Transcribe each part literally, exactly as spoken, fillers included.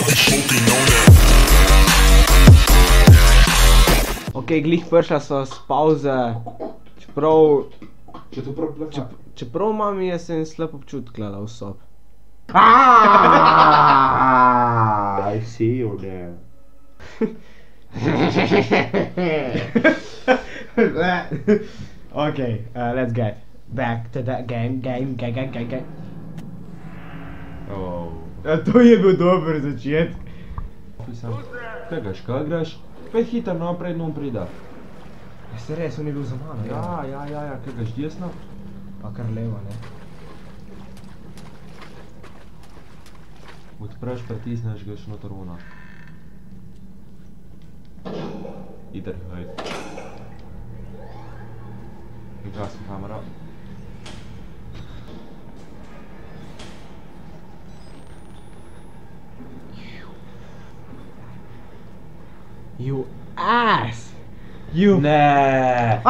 Ok, glih prišla so s pauze, čeprav, Če to prav plaka. čeprav imam jaz en slab občutek gleda v sob. Aaaaaaah, I see you there. Okay, uh, let's get back to that game, game, game, game, game, game. Oh. A to je bil dober začetek. Kaj greš, kaj greš? Pet hiter naprej, no prida. Ja, se res, on je bil za mano. Ja, ja, ja, ja, kaj greš desno? Pa kar levo, ne. Odpreš, pritisneš, greš noter vuna. Iter, hej. Ugasni kamera. You ass! You... Ne.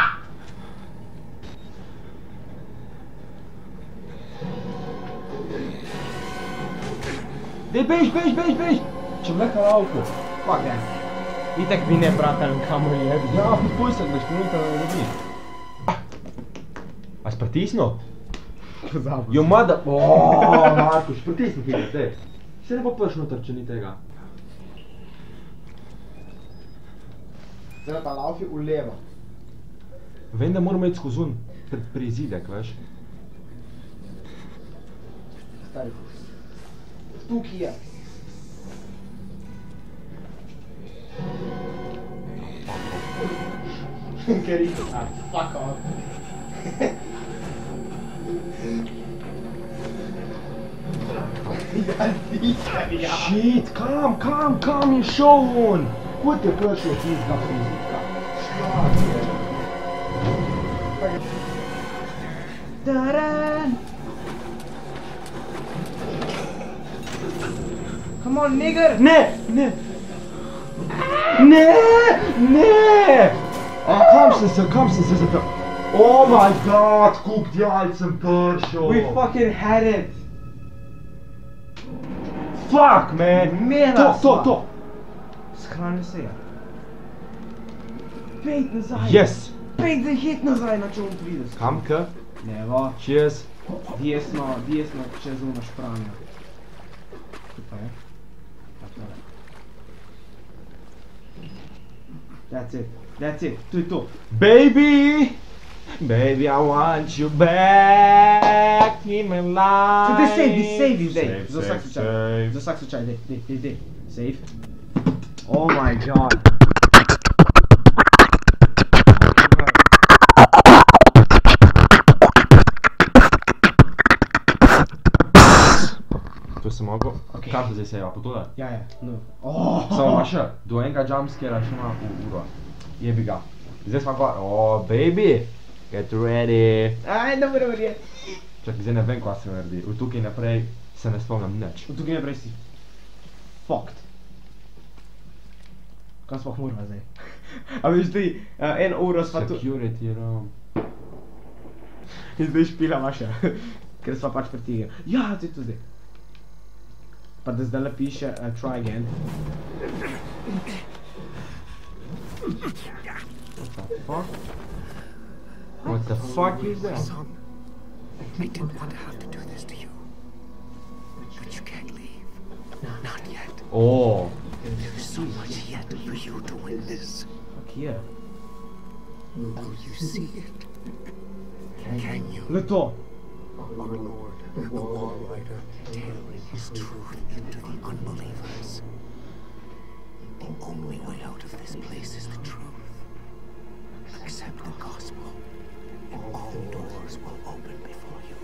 Dej, bež, bež, bež, bež! Če vleka lavko. Fuck that. Itak mi ne bratan kamor jebi. Ja, poj se, greš minuta na ljudi. A si pritisnil? Pozabil. Jo, mada... Oooo, Markuš, pritisni hiter, dej. Se ne bo prš noter, če ni tega. Zdaj pa laufi v levo. Vem, da moramo iti skozi un prizidek, veš. Stari. Tukaj je. Ker je to, ah, fuck off. Ja, sicer, ja. Shit, kam, kam, kam je šel on? Kud je prišel tistega prizidka? Taran! Come on, nigger! Ne, ne! Ne, ne! A kam sem se, kam sem se zapel? Oh my god, kuk djal sem prišel! We fucking had it! Fuck, man! Mela To, to, sva. to! Shrani se je. Pejt nazaj! Yes! Pejt za hit nazaj, na čem prideš. Kam k? Levo. Cheers! Desno, desno, čez ono špranjo. Tu pa je. Tako je. That's it, that's it, to je to. Baby! Baby, I want you back in my life! Daj, save, save, daj. Save, Za vsak save, slučaj. save. Za vsak slučaj, daj, daj, daj, daj. Save. Oh my god. To sem mogel. Ok. Kaj pa zdaj se je, pa tole? Ja, ja, no. Oh. Samo ima še, do enega jumpscarea še ima u- uro. Jebi ga. Zdaj smo pa, oh baby, get ready. Aj, dobro, dobro je. Čakaj, zdaj ne vem, kaj se naredi. Od tukaj naprej se ne spomnim nič. Od tukaj naprej si fucked. Kaj sploh morava zdaj? A veš ti, uh, en uro sva tu... Security room. In zdaj špila vaša. Ker sva pač pretiga. Ja, to je to zdaj. Pa da zdaj piše uh, try again. What the fuck? What the fuck is that? Son, I didn't want to have to do this to you. But you can't leave. Not yet. Oh. There's so much yet for you to witness. Fuck yeah. Will you see it? Can you? Le to. Our Lord, the Wall Rider, tailoring his truth into the unbelievers. The only way out of this place is the truth. Accept the gospel, and all doors will open before you.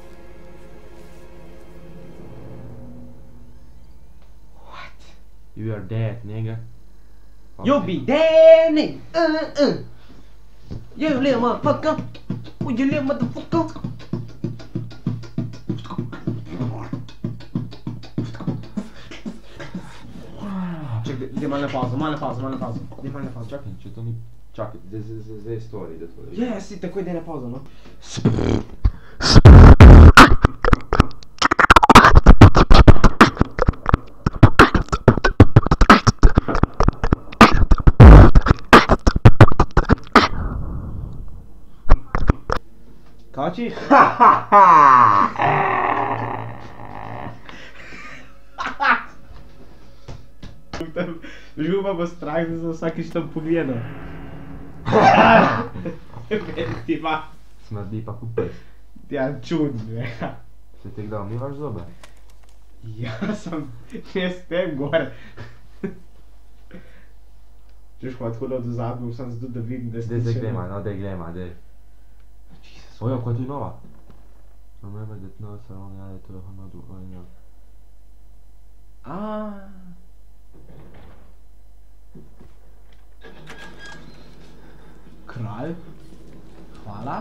What? You are dead, nigga. You'll be dead, nigga. Uh, uh. You little motherfucker. Oh, you little motherfucker. Čekaj, daj malo na pauzo, malo na pauzo, malo na pauzo. Daj malo na pauzo. Čakaj, če to ni... Čakaj, zdaj, zdaj, zdaj, zdaj je story, da to je. Ja, si takoj daj na pauzo, no. oči. Župa bo strah, da sem vsakič tam pogledal. Ti ima. Smrdi pa kupec. Ja, čudno, ja. Se ti kdaj umivaš zobe? Ja, sem, ne spem gor. Češ pa tako da do zadnjo, sem zato da vidim, da Dej, zdaj grema, no, dej grema, dej. Ojo, koja je tu nova? Remember that notes are only added to the hundred original. Aaaa. Kralj? Hvala.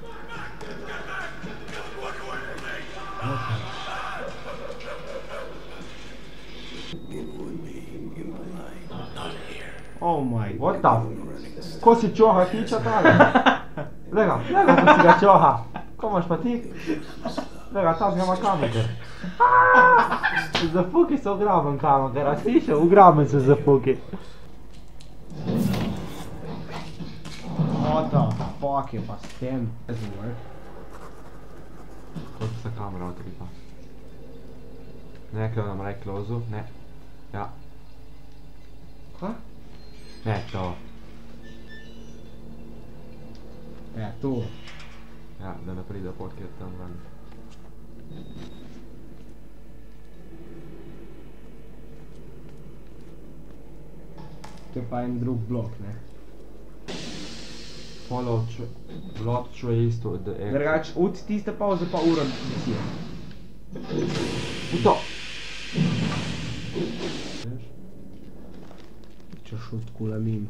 Oh my. What the f... Ko si čoha hiča tale? Lega, lega ko si ga čoha. Ko imaš pa ti? Lega, tam ga ima kameker. Zafuki se ugraben kameker, a si še ugraben se zafuki. What the fuck je pa s tem? Doesn't work. To se kamera otripa. Ne, kaj nam raj close-u, ne. Ja. Kva? Ne, to. Ja, tu. Ja, da ne pride podkjer tam ven. To je pa en drug blok, ne? Follow blood trace to the exit. Drugač, od tiste pauze pa uro misije. U to! Če šut kula mim.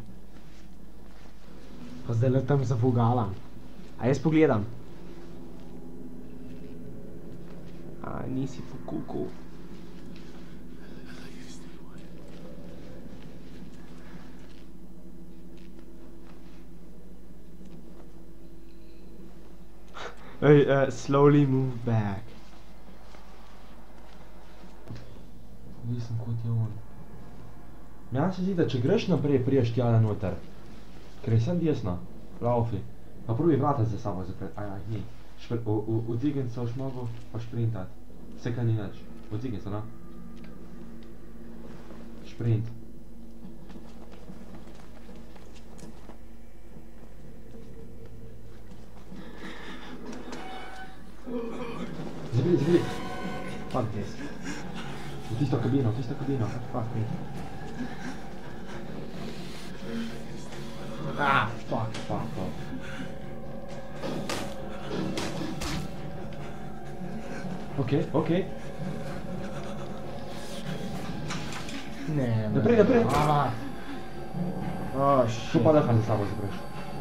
Pa zdaj le tam zafugalam. A jaz pogledam. A, nisi fukuku. Hey, uh, slowly move back. Nisem kot je on. Meni se zdi, da če greš naprej, priješ tjale noter. Ker je sem desno. Laufi. Pa prvi vrata za samo zapret. Aj, aj, ni. Udignit se boš mogel, pa šprintat. Vse kaj ni nič. Udignit se, no? Šprint. Zabili, zabili. Fuck this. V tisto kabino, v tisto kabino. Fuck me. Ah, fuck. Fuck, fuck. Okej, okej. Ne, Naprej, naprej. Ah. Oh, Tu shit. pa dehaj za sabo zapreš.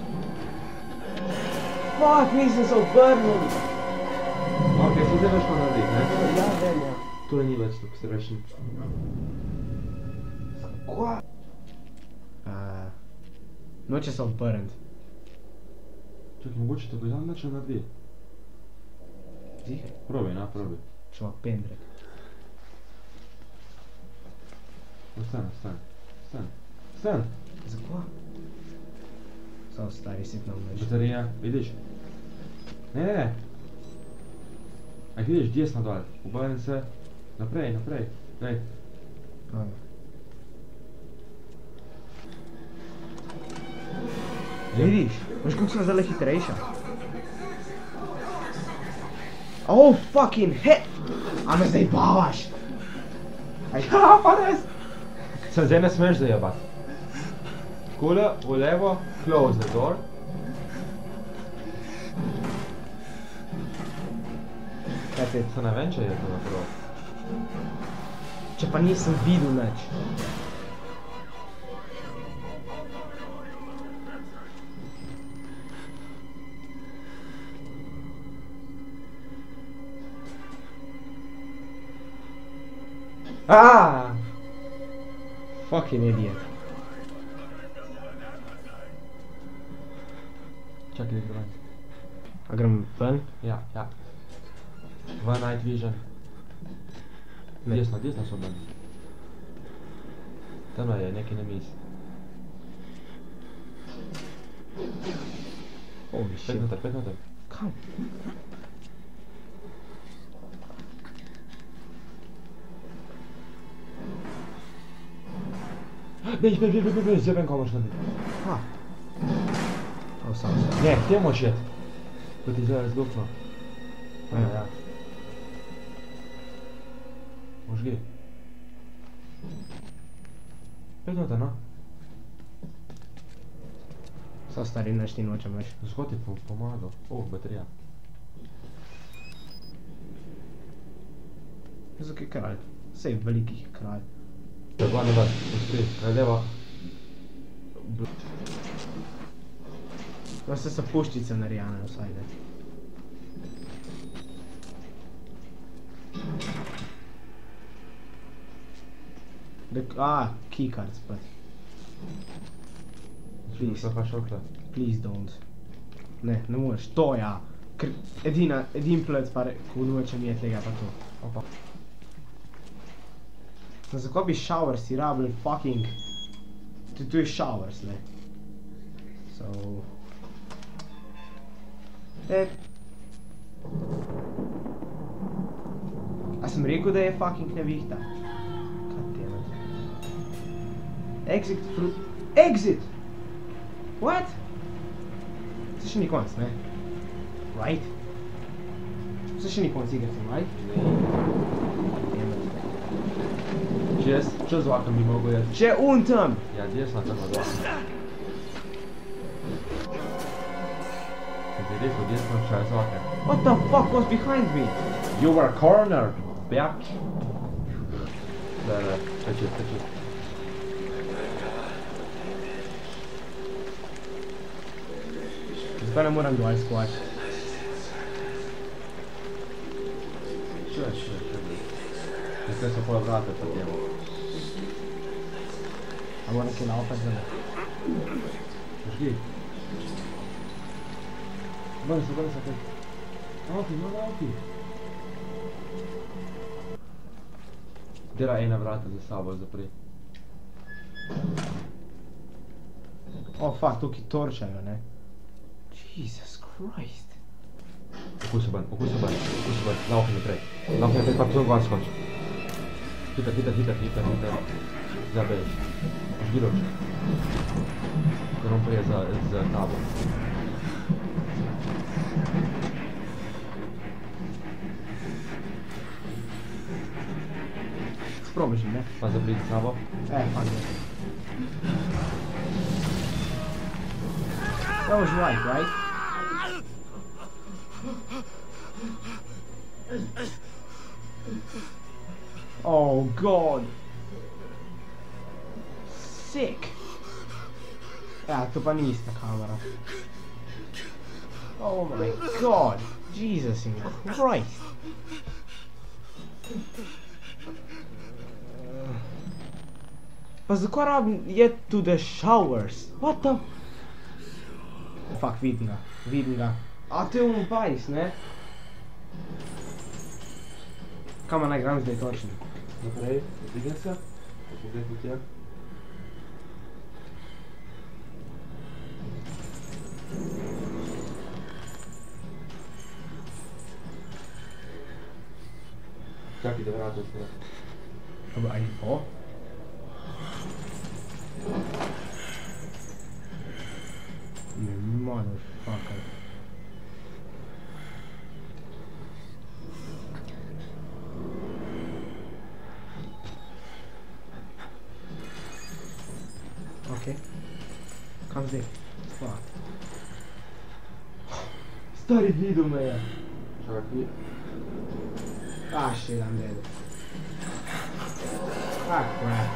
Fuck, nisem se obrnil. Okej, se zdaj veš pa narediti, ne? Ja, vem, ja. Tule ni več tako strešen. Kva? Uh, noče se obrniti. Čakaj, mogoče tako dan neče naredi. Zihaj. Probi, na, probi. Če ima pendrek. Ostani, ostani. Ostani. Ostani. Zakva? Samo stari si nam več. Baterija, vidiš? Ne, ne, ne. Aj, vidiš, desno dol. Obrni se. Naprej, naprej. Daj. Ah. Vidiš? Veš kako sem zdaj hitrejša? Oh, fucking hell! A me zdaj bavaš? Aj, Ja, pa res! Se zdaj ne smeš zajebat. Takole, v levo, close the door. kaj te, Se ne vem, če je to naprav. če pa nisem videl nič. Ah! Fucking idiot. Čakaj, da grem. A grem ven? Ja, ja. V night vision. Ne. Desno, desno so obrni. Tamle je, nekaj na mizi. Holy Pet shit. noter, pet noter. Kam? Beži, beži, beži, beži, zdaj vem, ko moraš narediti. Ha. O, sam sam. Ne, kje moraš jet? Ko ti zdaj razdupno. Ja, ja. Možgi. Pet minuta, no? Sad stari, neš ti nočem već. Zgod ti pomagao. O, baterija. Zakaj kralj? Sej velikih kralj. Glavni vas, uspri, kraljeva. Da se sa puščice narijane vsaj ne. Dek, a, keycard spet. Please. Please don't. Ne, ne moreš, to ja. Ker edina, edin plec pa ko noče mi je tega pa to. Opa. No, zakaj bi showers si rabili fucking... Tu, tu je showers, ne. So... E... A sem rekel, da je fucking nevihta? God damn it. Exit through... Exit! What? To še ni konc, ne? Right? To še ni konc igrati, right? Damn it. Čez, čez vlakom bi mogo jeti. Če un tam! Ja, desna tam od vlakom. Kad ti rekel desno, čez vlakom. What the fuck was behind me? You were cornered, bitch. Da, da, teči, teči. Zdaj ne moram dol skoč. Še, še, še. Zdaj so pol vrate po temu. A moram kaj naopet za me. Žgi. Vrni se, vrni se, kaj. Nauti, no nauti. Dela ena vrata za sabo zapri. O, fuck, tukaj torčajo, ne? Jesus Christ. Okuj se ban, okuj se ban, okuj se ban, laufi naprej. Laufi naprej, pa pozor gor skoči. Hiter, hiter, hiter, hiter, hiter. Zdaj bež. Žgi roč. Ker on prije za, za tabo. Sprobiš, ne? Pa zapri za sabo. E, fuck it. That was right, right? Oh god. Sick. Ja, to pa ni ista kamera. Oh my god. Jesus in Christ. Pa zakaj rabim je to the showers? What the... Fuck, vidim ga, vidim ga. A to je un bajs, ne? Kama naj gram zdaj točno? Naprej, vidim se. Zdaj kot je. Čakaj, da vrata odpre. Dobro, aj bo? Motherfucker. Okay. Kam zdaj? Fuck. Stari videl me je. Čakaj. Ah, shit, I'm dead. Ah, crap.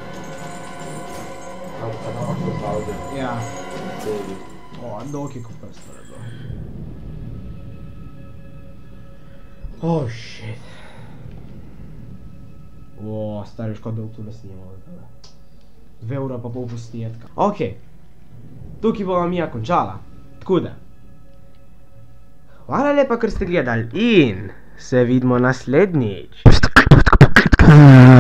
A da imaš to savde. Ja. Dodi. O, dolg je ko prst naredil. Oh, shit. O, stari, škoda, da v tule snimamo. Dve ura pa pol posnetka. Ok. Tukaj bova Mija končala. Tako da. Hvala lepa, ker ste gledali in se vidimo naslednjič.